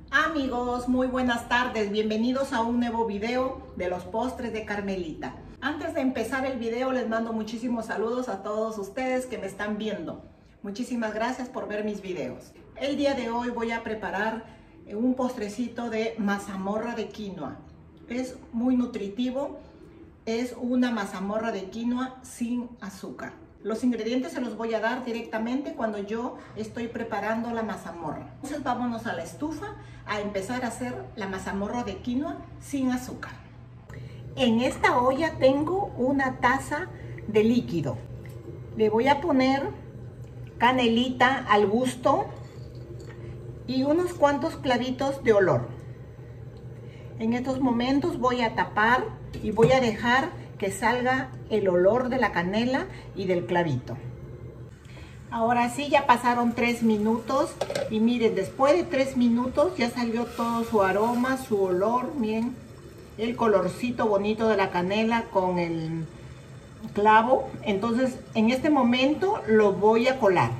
Amigos, muy buenas tardes, bienvenidos a un nuevo video de los postres de Carmelita. Antes de empezar el video les mando muchísimos saludos a todos ustedes que me están viendo. Muchísimas gracias por ver mis videos. El día de hoy voy a preparar un postrecito de mazamorra de quinoa. Es muy nutritivo, es una mazamorra de quinoa sin azúcar. Los ingredientes se los voy a dar directamente cuando yo estoy preparando la mazamorra. Entonces vámonos a la estufa a empezar a hacer la mazamorra de quinoa sin azúcar. En esta olla tengo una taza de líquido. Le voy a poner canelita al gusto y unos cuantos clavitos de olor. En estos momentos voy a tapar y voy a dejar que salga el olor de la canela y del clavito. Ahora sí, ya pasaron 3 minutos y miren, después de 3 minutos ya salió todo su aroma, su olor, miren, el colorcito bonito de la canela con el clavo. Entonces, en este momento lo voy a colar.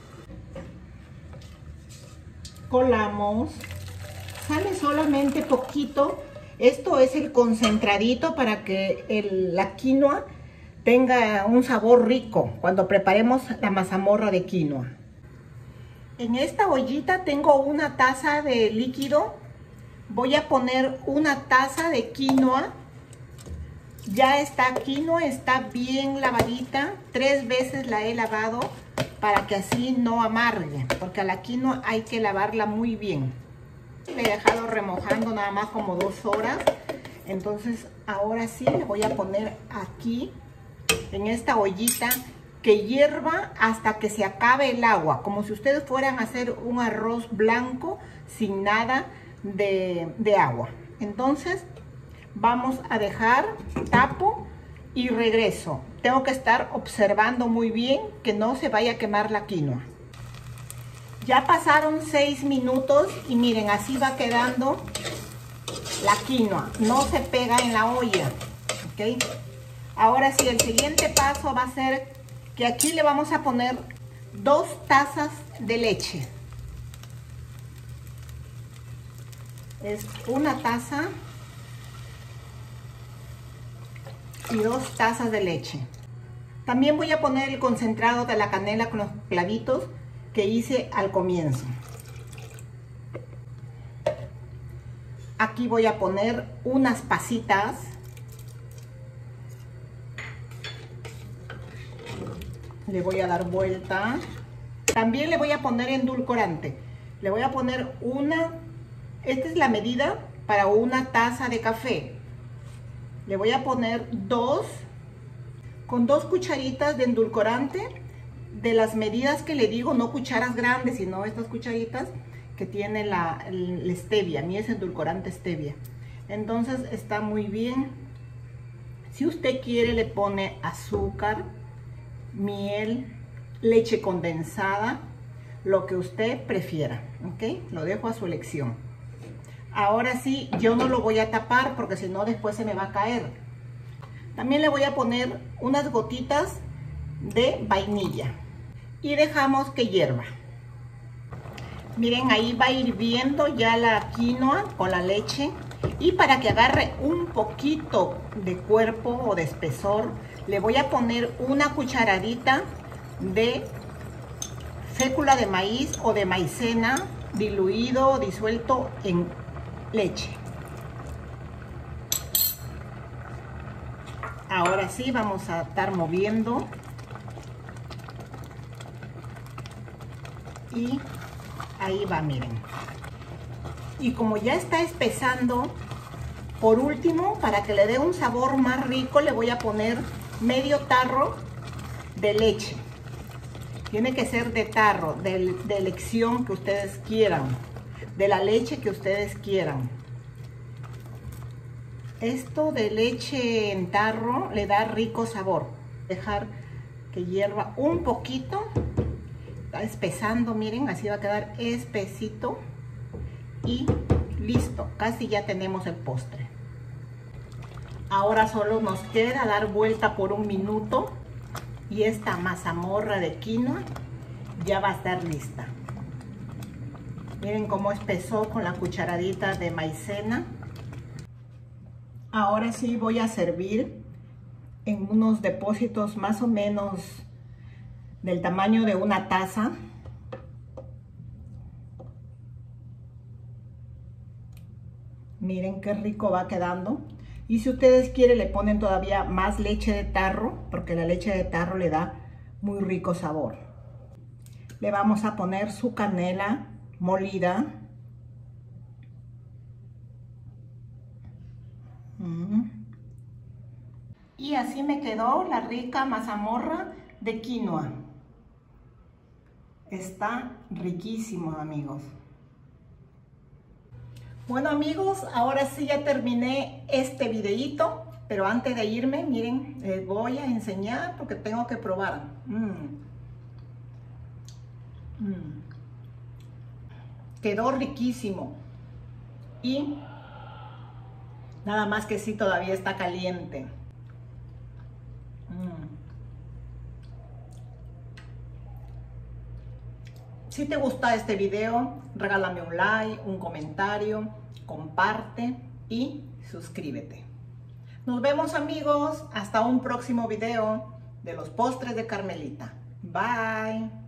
Colamos, sale solamente poquito. Esto es el concentradito para que la quinoa tenga un sabor rico cuando preparemos la mazamorra de quinoa. En esta ollita tengo una taza de líquido. Voy a poner una taza de quinoa. Ya esta quinoa está bien lavadita. 3 veces la he lavado para que así no amargue, porque a la quinoa hay que lavarla muy bien. Le he dejado remojando nada más como 2 horas. Entonces ahora sí le voy a poner aquí en esta ollita que hierva hasta que se acabe el agua, como si ustedes fueran a hacer un arroz blanco sin nada de agua. Entonces vamos a dejar, tapo y regreso. Tengo que estar observando muy bien que no se vaya a quemar la quinoa. Ya pasaron 6 minutos y miren, así va quedando la quinoa. No se pega en la olla, ¿ok? Ahora sí, el siguiente paso va a ser que aquí le vamos a poner 2 tazas de leche. Es una taza y 2 tazas de leche. También voy a poner el concentrado de la canela con los clavitos que hice al comienzo. Aquí voy a poner unas pasitas. Le voy a dar vuelta. También le voy a poner endulcorante. Le voy a poner esta es la medida para una taza de café. Le voy a poner con 2 cucharitas de endulcorante, de las medidas que le digo, no cucharas grandes, sino estas cucharitas que tiene la stevia. A mí es endulcorante stevia. Entonces está muy bien. Si usted quiere le pone azúcar, miel, leche condensada, lo que usted prefiera, ¿ok? Lo dejo a su elección. Ahora sí, yo no lo voy a tapar porque si no después se me va a caer. También le voy a poner unas gotitas de vainilla y dejamos que hierva. Miren, ahí va hirviendo ya la quinoa con la leche, y para que agarre un poquito de cuerpo o de espesor le voy a poner una cucharadita de fécula de maíz o de maicena diluido o disuelto en leche. Ahora sí vamos a estar moviendo y ahí va, miren. Y como ya está espesando, por último, para que le dé un sabor más rico, le voy a poner medio tarro de leche. Tiene que ser de tarro, de elección que ustedes quieran, de la leche que ustedes quieran. Esto de leche en tarro le da rico sabor. Dejar que hierva un poquito. Está espesando, miren, así va a quedar espesito. Y listo, casi ya tenemos el postre. Ahora solo nos queda dar vuelta por 1 minuto y esta mazamorra de quinoa ya va a estar lista. Miren cómo espesó con la cucharadita de maicena. Ahora sí voy a servir en unos depósitos más o menos del tamaño de una taza. Miren qué rico va quedando. Y si ustedes quieren le ponen todavía más leche de tarro, porque la leche de tarro le da muy rico sabor. Le vamos a poner su canela molida. Y así me quedó la rica mazamorra de quinoa. Está riquísimo, amigos. Bueno, amigos, ahora sí ya terminé este videíto, pero antes de irme, miren, les voy a enseñar porque tengo que probar. Quedó riquísimo. Y nada más que sí, todavía está caliente. Si te gusta este video, regálame un like, un comentario, comparte y suscríbete. Nos vemos, amigos, hasta un próximo video de los postres de Carmelita. Bye.